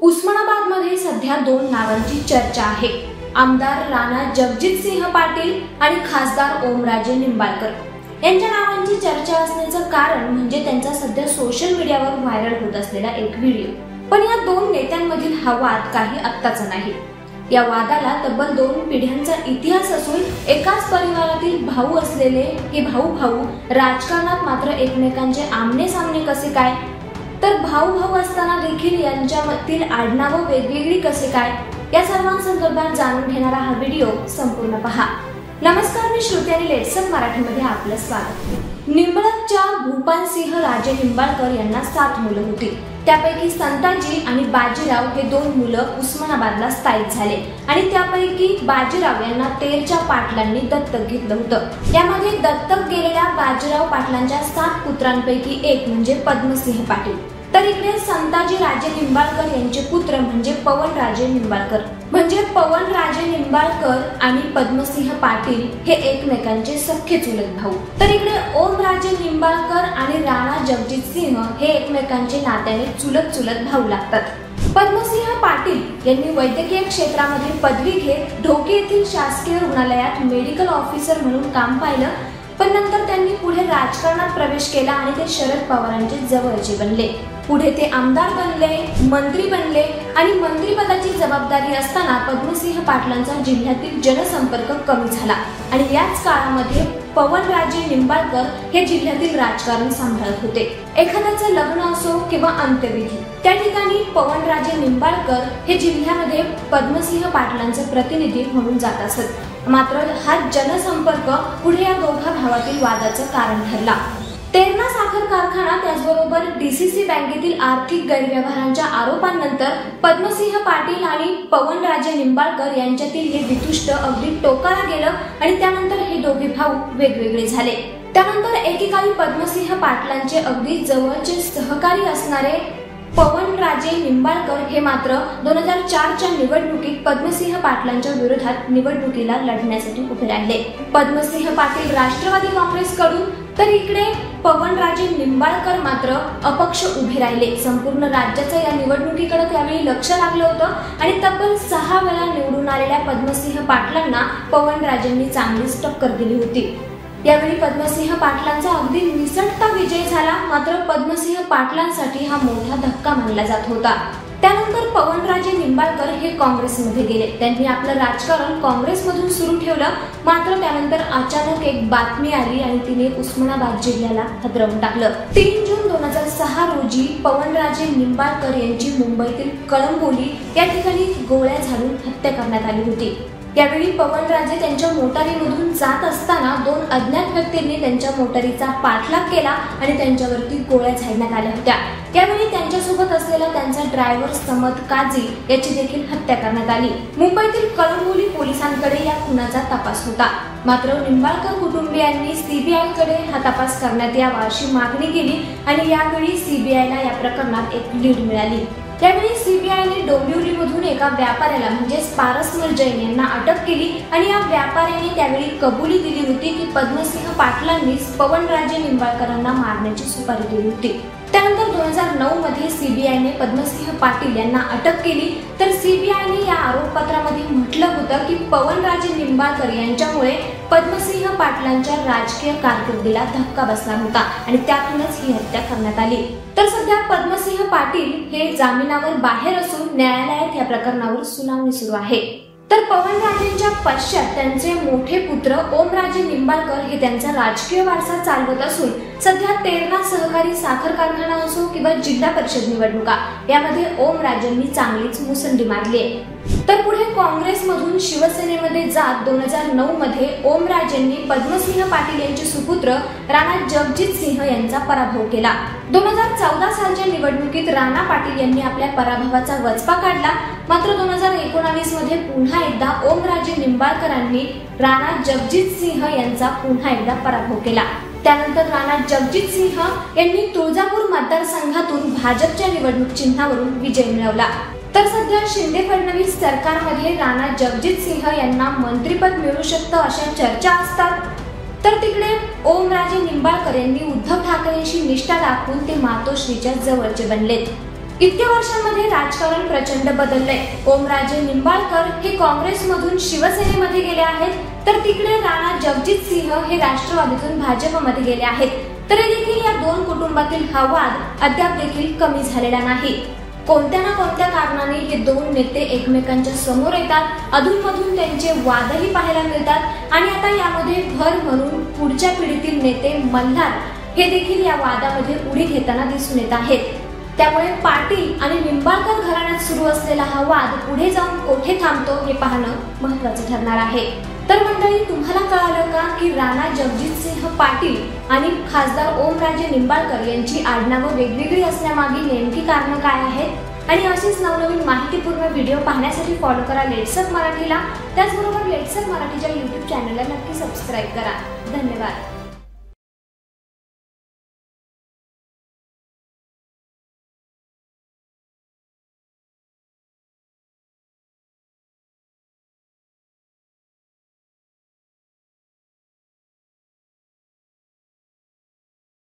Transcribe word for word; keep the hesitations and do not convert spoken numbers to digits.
उस्मानाबादमध्ये सध्या दोन नावांची चर्चा आहे। आमदार राणा जगजितसिंह पाटील आणि खासदार ओमराजे निंबाळकर यांच्या नावांची चर्चा असण्याचं कारण म्हणजे त्यांचा सध्या सोशल मीडियावर व्हायरल होत असलेला एक व्हिडिओ। पण या दोन नेत्यांमधील हा वाद काही आत्ताचा नाही। या वादाला तब्बल दोन पिढ्यांचा इतिहास असून एकाच परिवारातील भाऊ असलेले हे भाऊ भाऊ राजकारणात मात्र एकमेकांचे आमने सामने कसे काय, तर भाऊ भाऊ असताना देखील यांच्यामधील आडनावं वेगवेगळी कसे काय, या सर्वांसंदर्भात जाणून घेणारा हा व्हिडिओ संपूर्ण पहा। नमस्कार, मी श्रुती आणि लेट्सअप मराठीमध्ये आपलं स्वागत। निंबाळकच्या भूपालसिंह राजे निंबाळकर यांना सात मुलं होती। त्यापैकी संताजी आणि बाजीराव हे दोन मुलं उस्मानाबादला स्थायिक झाले आणि त्यापैकी बाजीराव यांना तेरच्या पाटलांनी दत्तक घेतलं होतं। यामध्ये दत्तक गेलेल्या बाजीराव पाटलांच्या सात पुत्रांपैकी एक म्हणजे पद्मसिंह पाटील। तर इकडे संताजी राजे निंबाळकर यांचे पुत्र म्हणजे पवनराजे निंबाळकर, म्हणजे पवनराजे निंबाळकर आणि पद्मसिंह पाटील हे एकमेकांचे सख्खे चुलत भाऊ। तर इकडे ओमराजे निंबाळकर आणि राणा जगजितसिंह हे एकमेकांचे नात्याने चुलत चुलत भाऊ लागतात। पद्मसिंह पाटील यांनी वैद्यकीय क्षेत्रामध्ये पदवी घेत ढोकी येथील शासकीय रुग्णालयात मेडिकल ऑफिसर म्हणून काम पाहिलं, पण नंतर त्यांनी पुढे राजकारणात प्रवेश केला आणि ते शरद पवारांचे जवळचे बनले। पुढे ते आमदार बनले, मंत्री बनले आणि मंत्रिपदाची जबाबदारी असताना पद्मसिंह पाटलांचा जिल्ह्यातील जनसंपर्क कमी झाला आणि याच काळामध्ये पवनराजे निंबाळकर हे जिल्ह्यातील राजकारण सांभाळत होते। एखाद्याचं लग्न असो किंवा अंत्यविधी, त्या ठिकाणी पवनराजे निंबाळकर हे जिल्ह्यामध्ये पद्मसिंह पाटलांचे प्रतिनिधी म्हणून जात असत। मात्र हा जनसंपर्क पुढे या दोघा भावातील वादाचं कारण ठरला। तेरणा साखर कारखाना त्याचबरोबर डीसीसी बँकेतील आर्थिक गैरव्यवहारांच्या आरोपांनंतर पद्मसिंह पाटील आणि पवनराजे निंबाळकर यांच्यातील हे वितुष्ट अगदी टोकाला गेलं आणि त्यानंतर हे दोघे भाऊ वेगवेगळे झाले। त्यानंतर एकेकाळी पद्मसिंह पाटलांचे अगदी जवळचे सहकारी असणारे पवनराजे निंबाळकर हे मात्र दोन हजार चारच्या निवडणुकीत पद्मसिंह पाटलांच्या विरोधात निवडणुकीला लढण्यासाठी उभे राहिले। पद्मसिंह पाटील राष्ट्रवादी काँग्रेसकडून तर इकडे पवनराजे निंबाळकर मात्र अपक्ष उभे राहिले। संपूर्ण राज्याचं या निवडणुकीकडे त्यावेळी लक्ष लागलं होतं आणि तब्बल सहा वेळा निवडून आलेल्या पद्मसिंह पाटलांना पवनराजेंनी चांगलीच टक्कर दिली होती। यावेळी पद्मसिंह पाटलांचा अगदी निसटता विजय झाला, मात्र पद्मसिंह पाटलांसाठी हा मोठा धक्का मानला जात होता। त्यानंतर पवनराजे निंबाळकर हे काँग्रेसमध्ये गेले। त्यांनी आपलं राजकारण काँग्रेसमधून सुरू ठेवलं, मात्र त्यानंतर अचानक एक बातमी आली आणि तिने उस्मानाबाद जिल्ह्याला हादरवून टाकलं। तीन जून दोन हजार सहा रोजी पवनराजे निंबाळकर यांची मुंबईतील कळंबोली या ठिकाणी गोळ्या झाडून हत्या करण्यात आली होती। यावेळी पवनराजे त्यांच्या मोटारीमधून जात असताना दोन अज्ञात व्यक्तींनी त्यांच्या मोटारीचा पाठलाग केला आणि त्यांच्यावरती गोळ्या झाडण्यात आल्या होत्या। यावेळी त्यांच्यासोबत असलेला त्यांचा ड्रायव्हर समद काझी याची देखील हत्या करण्यात आली। मुंबईतील कळंबोली पोलिसांकडे या खुनाचा तपास होता, मात्र निंबाळकर कुटुंबियांनी सीबीआय कडे हा तपास करण्यात यावा अशी मागणी केली आणि यावेळी सीबीआयला या प्रकरणात एक लीड मिळाली। त्यावेळी सीबीआयने डोंबिवलीमधून एका व्यापाऱ्याला म्हणजे पारसमल जैन यांना अटक केली आणि या व्यापाऱ्याने त्यावेळी कबुली दिली होती की पद्मसिंह पाटलांनीच पवनराजे निंबाळकरांना मारण्याची सुपारी दिली होती। त्यानंतर दोन हजार नऊ मध्ये सीबीआयने पद्मसिंह पाटील यांना अटक केली, तर सीबीआयने या आरोपपत्रामध्ये म्हटलं होतं की पवनराजे निंबाळकर यांच्यामुळे पद्मसिंह पाटलांच्या राजकीय कारकिर्दीला धक्का बसला होता आणि त्यातूनच ही हत्या करण्यात आली। तर सध्या पद्मसिंह पाटील हे जामिनावर बाहेर असून न्यायालयात या प्रकरणावर सुनावणी सुरू आहे। तर पवनराजेंच्या पश्चात त्यांचे मोठे पुत्र ओमराजे निंबाळकर हे त्यांचा राजकीय वारसा चालवत असून सध्या तेरणा सहकारी साखर कारखाना असो किंवा जिल्हा परिषद निवडणुका यामध्ये ओमराजेंनी चांगलीच मुसंडी मारली आहे। तर पुढे काँग्रेसमधून शिवसेनेमध्ये जात दोन हजार नऊ मध्ये ओमराजेंनी पद्मसिंह पाटील यांचे सुपुत्र राणा जगजितसिंह यांचा पराभव केला। दोन हजार चौदा सालच्या निवडणुकीत राणा पाटील यांनी आपल्या पराभवाचा वचपा काढला, मात्र दोन हजार एकोणावीस मध्ये पुन्हा एकदा ओमराजे निंबाळकरांनी राणा जगजितसिंह यांचा पुन्हा एकदा पराभव केला। त्यानंतर राणा जगजितसिंह यांनी तुळजापूर मतदारसंघातून भाजपच्या निवडणूक चिन्हावरून विजय मिळवला। तर सध्या शिंदे फडणवीस सरकारमध्ये राणा जगजितसिंह यांना मंत्रिपद मिळू शकतं अशा चर्चा असतात, तर तिकडे ओमराजे निंबाळकर यांनी उद्धव ठाकरेंशी निष्ठा दाखवून ते मातोश्रीच्या जवळचे बनलेत। इतक्या वर्षांमध्ये राजकारण प्रचंड बदललंय। ओमराजे निंबाळकर हे काँग्रेसमधून शिवसेनेमध्ये गेले आहेत, तर तिकडे राणा जगजित सिंह हे राष्ट्रवादीतून भाजपमध्ये गेले आहेत। तरी देखील या दोन कुटुंबातील हा वाद अद्याप देखील कमी झालेला नाही। कोणत्या ना कोणत्या कारणाने हे दोन नेते एकमेकांच्या समोर येतात, अधूनमधून त्यांचे वादही पाहायला मिळतात आणि आता यामध्ये भर म्हणून पुढच्या पिढीतील नेते मल्हार हे देखील या वादामध्ये उडी घेताना दिसून येत आहेत। त्यामुळे पाटील आणि निंबाळकर घराण्यात सुरू असलेला हा वाद पुढे जाऊन कोठे थांबतो हे पाहणं महत्त्वाचं ठरणार आहे। तर मंडळी, तुम्हाला कळालं का की राणा जगजितसिंह पाटील आणि खासदार ओमराजे निंबाळकर यांची आडनावं वेगवेगळी असण्यामागे नेमकी कारणं काय आहेत? आणि अशीच नवनवीन माहितीपूर्ण व्हिडिओ पाहण्यासाठी फॉलो करा लेट्सअप मराठीला। त्याचबरोबर लेट्सअप मराठीच्या यूट्यूब चॅनलला नक्की सबस्क्राईब करा। धन्यवाद।